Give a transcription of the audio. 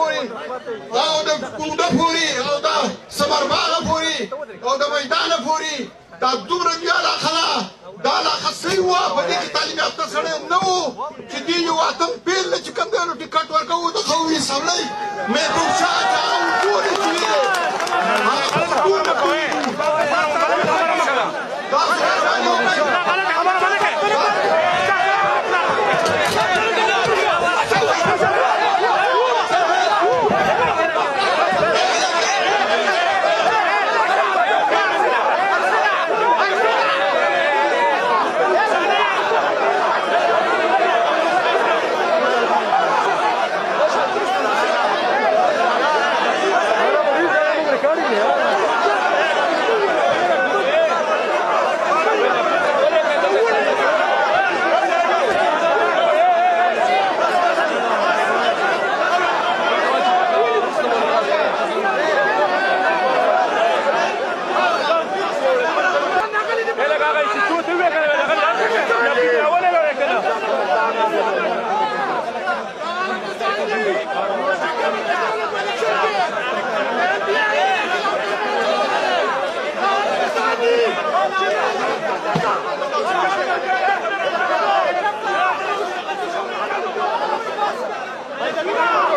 پورې او د کومده پورې او د سمرباغه پورې او د میدانه پورې دا دومره دې علاقه ده دا علاقه صحیح وه په دې کې تعلیم یافته سړی نه و چې دې یو اتم پیل نه چې کوم دی نو ټکټ ورکوو د خوي سړی محبوب شاه جان ټولې چې وي Come on!